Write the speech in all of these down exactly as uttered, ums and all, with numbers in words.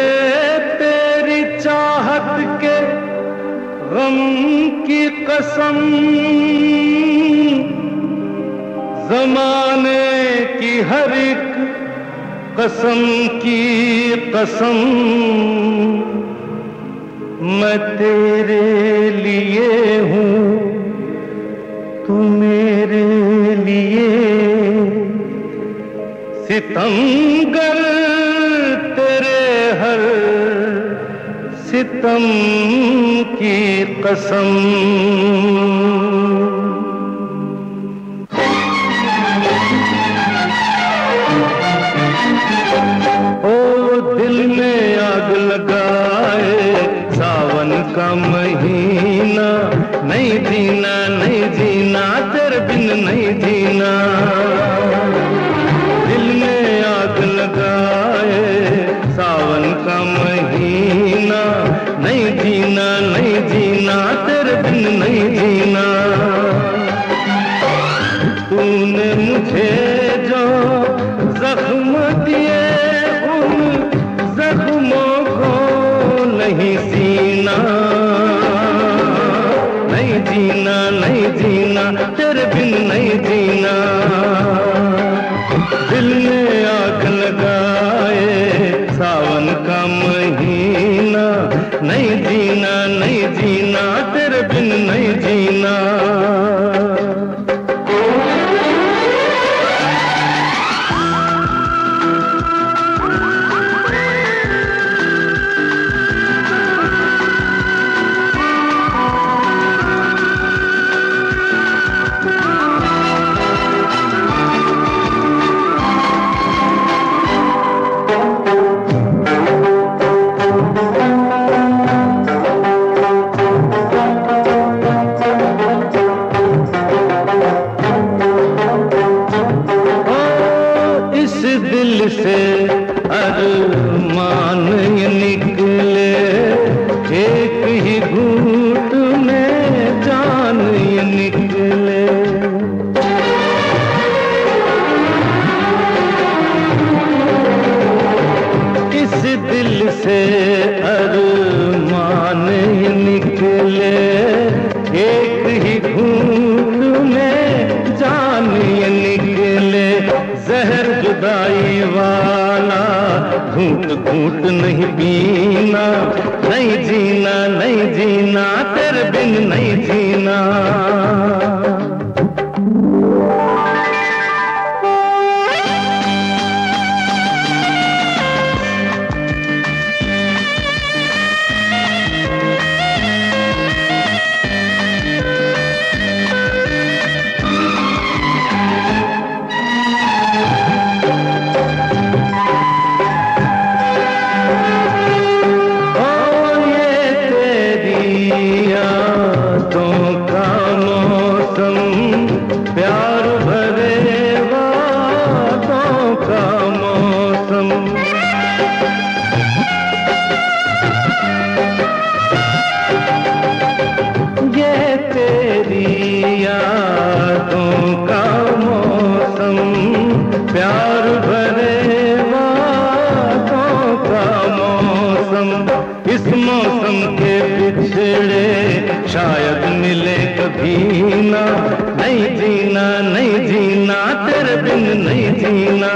तेरी चाहत के गम की कसम, जमाने की हर एक कसम की कसम, मैं तेरे लिए हूँ तू मेरे लिए। सितमगर तेरे हर सितम की कसम। ओ दिल में आग लगाए सावन का महीना, नहीं जीना नहीं जीना तेरे बिन नहीं जीना। दिल में आग लगाए सावन का महीना, नहीं जीना नहीं जीना तेरे बिन नहीं जीना। तूने मुझे जो जख्म दिए उन जख्मों को नहीं सीना, नहीं जीना नहीं जीना तेरे बिन नहीं जीना। दिल में आग लगाए सावन का महीना, नहीं जीना नहीं जीना तेरे बिन नहीं जीना। दिल से अरमान ये निकले, एक ही घूंट में जान ये निकले। इस दिल से अरमान ये निकले, एक ही घूंट में जान ये निकले। जहर जुदाई वाला घूंट घूंट नहीं पीना, नहीं जीना नहीं जीना तेरे बिन नहीं जीना। प्यार भरे वादों का मौसम, ये तेरी यादों का मौसम, प्यार भरे वादों का मौसम। इस मौसम के पिछड़े शायद मिले कभी ना, नहीं जीना नहीं जीना तेरे बिन नहीं जीना।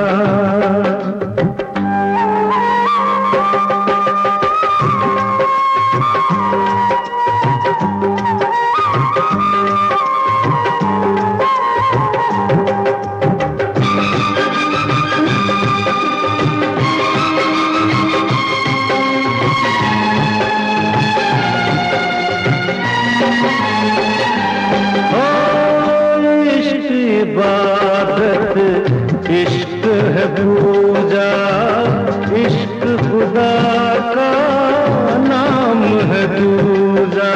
इबादत इश्क है पूजा, इश्क खुदा का नाम है दूजा।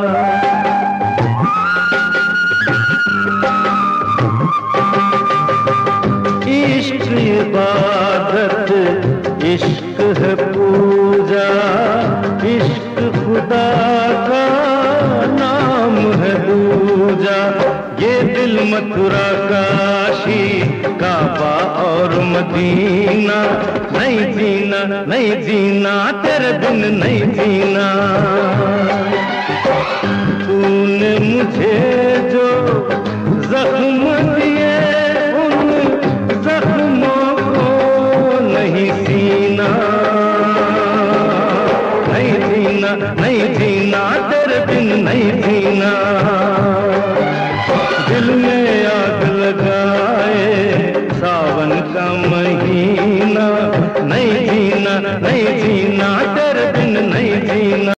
इश्क इबादत इश्क है पूजा, इश्क खुदा का नाम है दूजा। ये दिल मथुरा का काशी काबा और मदीना, नहीं जीना नहीं जीना तेरे बिन नहीं जीना। तूने मुझे जो जख्म